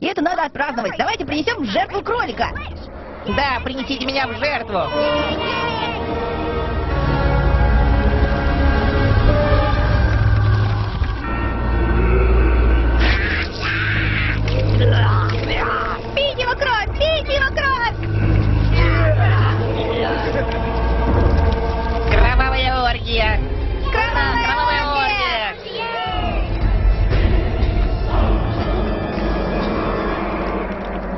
И это надо отпраздновать. Давайте принесем в жертву кролика. Да, принесите меня в жертву.